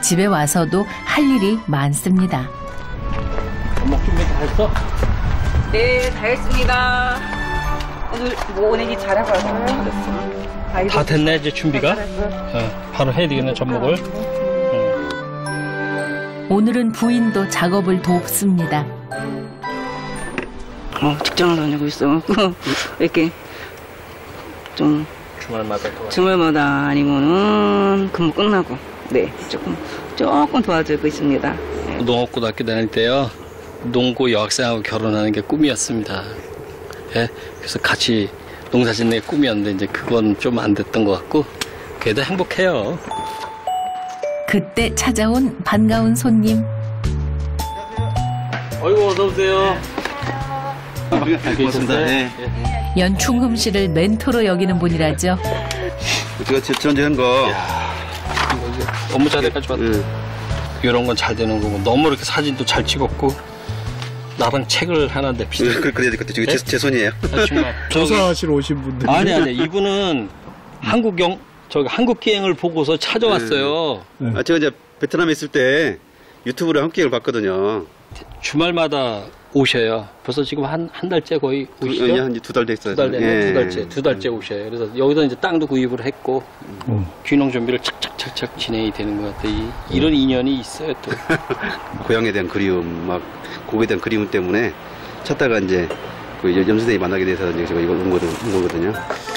집에 와서도 할 일이 많습니다. 밥 준비 다 했어? 네, 다 했습니다. 오늘 일 잘해봐서 다 됐네 이제 준비가? 바로 해야 되겠네 접목을. 오늘은 부인도 작업을 돕습니다. 직장을 다니고 있어갖고 이렇게 좀 주말마다 아니면은 근무 끝나고 네 조금 도와주고 있습니다. 네. 농업고등학교 다닐 때요 농고 여학생하고 결혼하는 게 꿈이었습니다. 예? 그래서 같이 농사 짓는 게 꿈이었는데 이제 그건 좀 안 됐던 것 같고 그래도 행복해요. 그때 찾아온 반가운 손님. 어이구 어서 오세요. 고맙습니다. 네. 연충금 씨를 멘토로 여기는 분이라죠. 제가 전쟁한 거. 너무 잘해가지고 이런 건 잘 되는 거고 너무 이렇게 사진도 잘 찍었고 나랑 책을 하나 냅시다. 그래야 될 것 같아요. 저게 제 손이에요. 정말 조사하시러 오신 분들. 아니 이분은 한국 기행을 보고서 찾아왔어요. 제가 이제 베트남에 있을 때 유튜브로 한국기행을 봤거든요. 주말마다 오셔요. 벌써 지금 한 달째 거의 오시죠? 한 2달 됐어요. 두 달째 오셔요. 그래서 여기다 이제 땅도 구입을 했고 귀농 준비를 착착 진행이 되는 것 같아요. 이런 인연이 있어요 또. 고향에 대한 그리움, 막 고국에 대한 그리움 때문에 찾다가 이제 그 염 선생님이 만나게 돼서 이제 제가 이걸 온 거거든요.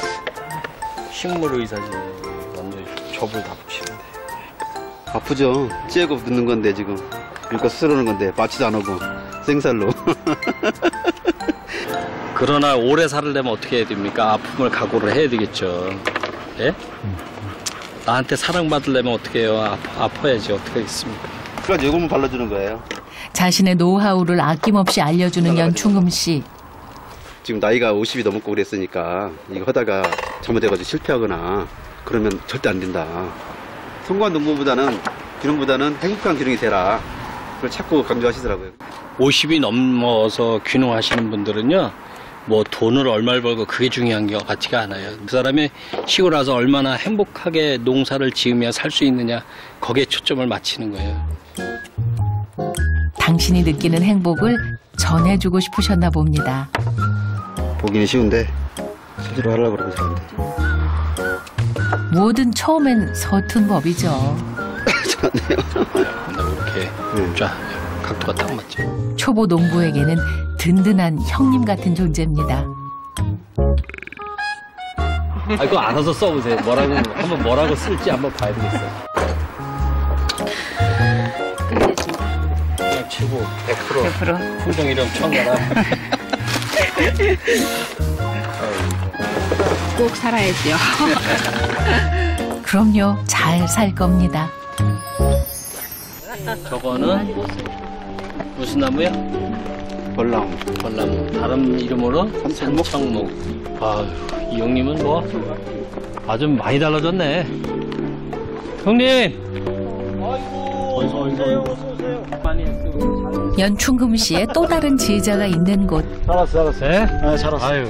식물 의사지 완전 접을 다 붙이면 돼. 아프죠. 찌고 넣는 건데 지금 밀가 수술하는 건데 마취도 안 오고 생살로. 그러나 오래 살려면 어떻게 해야 됩니까? 아픔을 각오를 해야 되겠죠. 예? 나한테 사랑받으려면 어떻게 해요? 아파야지 어떻게 하겠습니까? 그래서 요금을 발라주는 거예요. 자신의 노하우를 아낌없이 알려주는 연충금 씨. 지금 나이가 50이 넘었고 그랬으니까 이거 하다가 잘못해가지고 실패하거나 그러면 절대 안 된다. 성공한 농부보다는 귀농보다는 행복한 귀농이 되라. 그걸 자꾸 강조하시더라고요. 50이 넘어서 귀농하시는 분들은요, 뭐 돈을 얼마를 벌고 그게 중요한 게 같지가 않아요. 그 사람이 시골 와서 얼마나 행복하게 농사를 지으며 살 수 있느냐, 거기에 초점을 맞추는 거예요. 당신이 느끼는 행복을 전해주고 싶으셨나 봅니다. 보기는 쉬운데 실제로 하려고 그러는 사람들. 뭐든 처음엔 서툰 법이죠. 이렇게 자 각도가 딱 맞죠. 초보 농부에게는 든든한 형님 같은 존재입니다. 그거 알아서 써보세요. 뭐라고 쓸지 한번 봐야 되겠어요. 그냥 치고 100% 풍경 이름 청가라. 꼭 살아야죠. 그럼요, 잘 살 겁니다. 저거는 무슨 나무야? 벌나무. 다른 이름으로 산청목. 아유, 이 형님은 뭐 아주 많이 달라졌네. 형님. 아이고, 어서 오세요. 많이 했어요. 연충금 씨의 또 다른 제자가 있는 곳. 살았어. 네? 잘 왔어. 아유.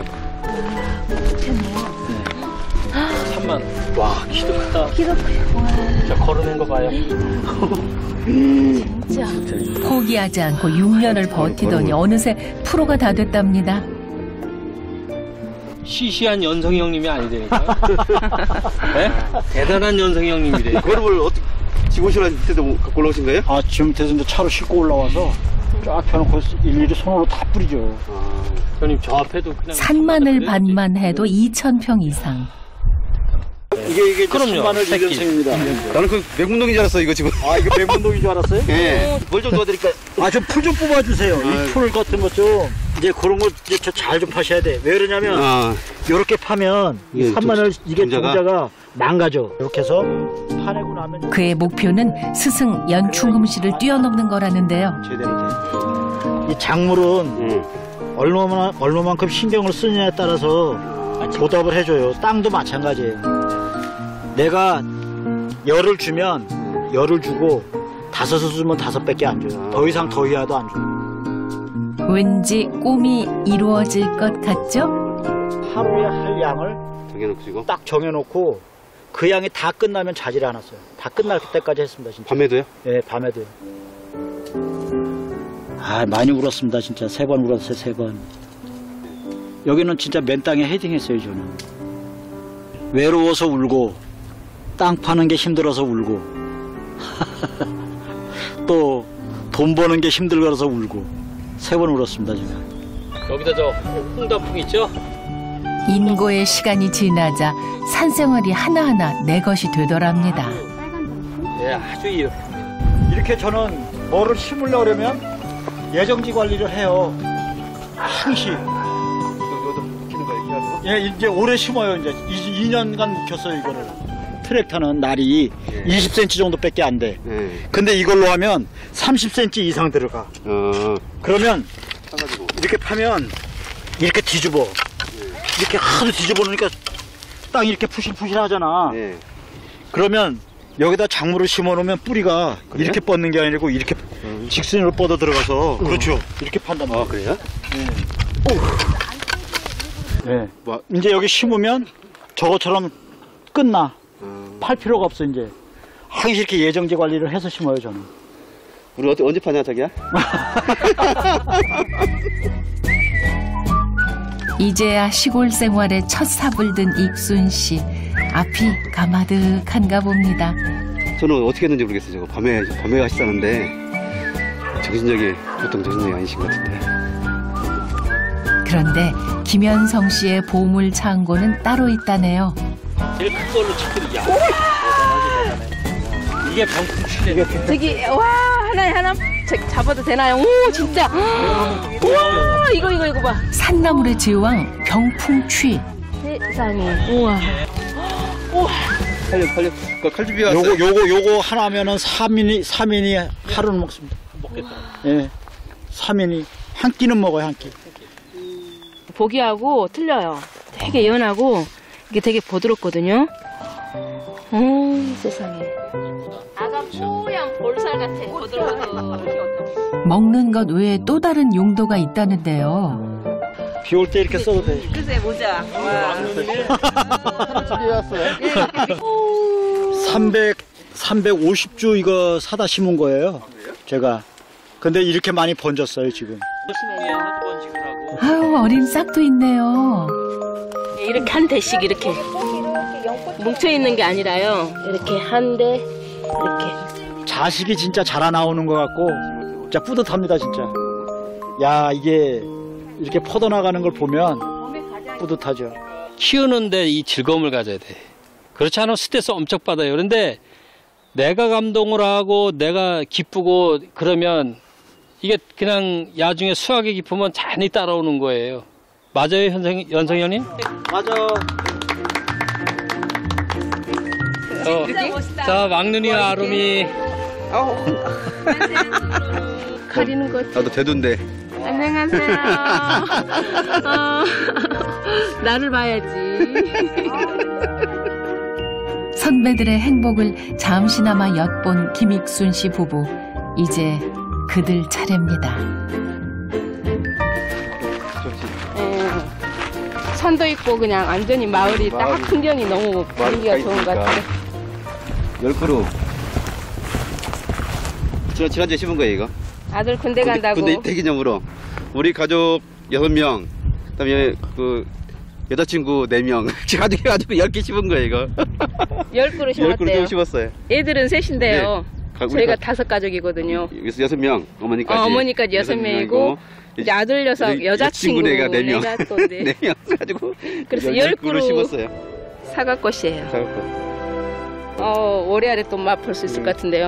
3만. 와, 키도 크다. 키도 크고. 저 걸어낸 거 봐요. 진짜. 포기하지 않고 6년을 버티더니 어느새 프로가 다 됐답니다. 시시한 연성이 형님이 아니되니까. 네? 대단한 연성이 형님이래. 그걸 어떻게 지금 오시라는 때도 갖고 올라오신 거예요? 지금 돼서 이제 차로 싣고 올라와서 쫙 펴놓고 일일이 손으로 다 뿌리죠. 형님 저 앞에도 그냥 산마늘 밭만 해도 2,000평 이상. 이게 그럼요. 산마늘 새끼. 1년생입니다. 나는 그 백문동인 줄 알았어 이거 지금. 이거 백문동인 줄 알았어요? 예. 뭘 좀 도와드릴까요? 좀 풀 좀 뽑아주세요. 이 풀 같은 것 좀. 이제 그런 거 이제 잘 좀 파셔야 돼. 왜 그러냐면 요렇게 파면 이 산마늘 이게 종자가 망가져. 이렇게 해서 파내고 나면 그의 목표는 스승 연충금 씨를 뛰어넘는 거라는데요. 이 작물은 얼마만큼 신경을 쓰느냐에 따라서 보답을 해줘요. 땅도 마찬가지예요. 내가 열을 주면 열을 주고 5을 주면 5밖에 안 줘요. 더 이상 더 이하도 안 줘요. 왠지 꿈이 이루어질 것 같죠? 하루에 할 양을 정해놓고 딱 정해놓고 그 양이 다 끝나면 자질 않았어요. 다 끝날 때까지 했습니다, 진짜. 밤에도요? 예, 밤에도요. 아, 많이 울었습니다, 진짜. 3번 울었어요, 3번. 여기는 진짜 맨 땅에 헤딩했어요, 저는. 외로워서 울고, 땅 파는 게 힘들어서 울고, 또 돈 버는 게 힘들어서 울고, 3번 울었습니다, 제가. 여기다 저 홍단풍 있죠? 인고의 시간이 지나자 산생활이 하나하나 내 것이 되더랍니다. 예, 아주 이렇게 저는 뭐를 심으려고 그러면 예정지 관리를 해요. 항시. 여기도 묵히는 거예요, 기가지고? 예, 이제 오래 심어요. 이제 2년간 묵혔어요, 이거를. 트랙터는 날이 20cm 정도밖에 안 돼. 근데 이걸로 하면 30cm 이상 들어가. 그러면 이렇게 파면 이렇게 뒤집어. 이렇게 하도 뒤집어 놓으니까 땅이 이렇게 푸실푸실 하잖아. 그러면 여기다 작물을 심어 놓으면 뿌리가 이렇게 뻗는 게 아니고 이렇게 직선으로 뻗어 들어가서 그렇죠. 이렇게 판단 말이에요. 그래요? 네. 이제 여기 심으면 저것처럼 끝나. 팔 필요가 없어 이제. 항상 이렇게 예정지 관리를 해서 심어요 저는. 우리 언제 파냐 자기야? 이제야 시골 생활에 첫 삽을 든 익순 씨. 앞이 가마득한가 봅니다. 저는 어떻게 했는지 모르겠어요. 저거 밤에 하시다는데 정신력이 보통 정신력이 아니신 것 같은데. 그런데 김현성 씨의 보물 창고는 따로 있다네요. 제일 큰 걸로 치기야. 이게 병풍치네. 저기 와 하나 잡아도 되나요? 오 진짜. 우와 이거 봐. 산나물의 제왕 병풍취. 세상에. 우와. 팔려. 그 칼집이 왔어요. 요거 하나면은 3인이 하루는 먹습니다. 먹겠다. 예. 3인이 한 끼는 먹어요, 한 끼. 보기하고 틀려요. 되게 연하고 이게 되게 부드럽거든요. 세상에. 아가 뽀얀 볼살 같아. 부드러워서. 먹는 것 외에 또 다른 용도가 있다는데요. 비 올 때 이렇게 써도 돼. 글쎄 모자. 350주 이거 사다 심은 거예요. 제가. 근데 이렇게 많이 번졌어요, 지금. 아유, 어린 싹도 있네요. 이렇게 한 대씩 이렇게 뭉쳐 있는 게 아니라요. 이렇게 한 대 이렇게. 자식이 진짜 자라 나오는 것 같고 진짜 뿌듯합니다, 진짜. 야, 이게 이렇게 퍼져나가는 걸 보면 뿌듯하죠. 키우는데 이 즐거움을 가져야 돼. 그렇지 않으면 스트레스 엄청 받아요. 그런데 내가 감동을 하고 내가 기쁘고 그러면 이게 그냥 야중에 수학에 기쁘면 자연히 따라오는 거예요. 맞아요, 연성현님? 맞아. 자, 막눈이와 아름이. 가리는 거. 나도 대두인데. 안녕하세요. 나를 봐야지. 선배들의 행복을 잠시나마 엿본 김익순 씨 부부. 이제 그들 차례입니다. 산도 있고 그냥 완전히 마을이 딱 풍경이 너무 분위기가 좋은 것 같아요. 10그루. 지난주에 심은 거예요, 이거? 아들 군대 간다고. 군대 대기념으로. 우리 가족 6명, 그다음에 그 여자친구 4명. 가지고 10개 심은 거예요, 이거. 10그루 심었대요. 10그루 심었어요. 애들은 셋인데요. 네. 저희가 5가족이거든요. 여기서 6명, 어머니까지. 어머니까지 6명이고, 이제 아들 녀석, 여자친구 4명. 또 4명 가지고. 그래서 10그루 심었어요. 사과꽃이에요. 사과꽃. 올해 안에 또 맛볼 수 있을 것 같은데요.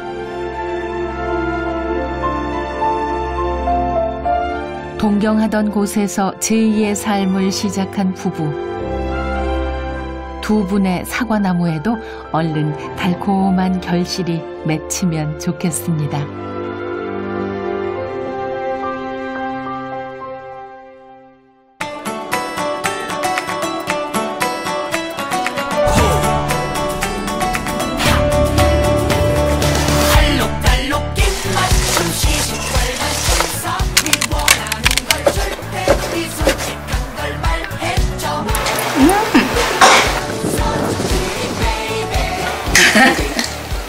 동경하던 곳에서 제2의 삶을 시작한 부부. 두 분의 사과나무에도 얼른 달콤한 결실이 맺히면 좋겠습니다.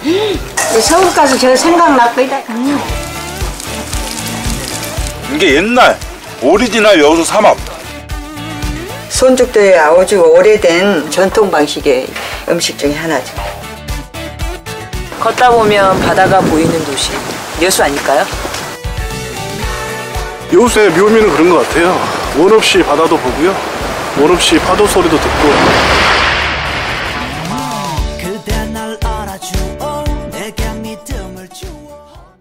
서울 가서 저 생각났거든. 이게 옛날 오리지널 여수 삼합. 손죽도에 아주 오래된 전통 방식의 음식 중에 하나죠. 걷다 보면 바다가 보이는 도시, 여수 아닐까요? 여수의 묘미는 그런 것 같아요. 원 없이 바다도 보고요. 원 없이 파도 소리도 듣고. 그대 날 알아주오, 내게 믿음을 주오.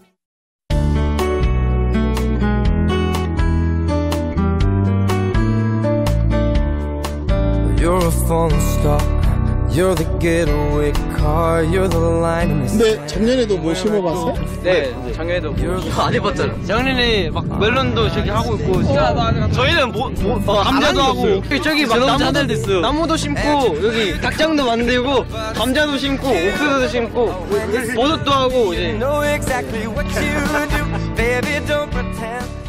You're a falling star. You're the getaway car. You're the line in the 근데 작년에도 뭐 심어봤어요? 네, 작년에도 안 해봤잖아. 작년에 막 멜론도 저기 하고 있고. 저희는 감자도 하고 저기 막 나무도 심고 여기 닭장도 만들고 감자도 심고 옥수수도 심고 버섯도 하고 이제.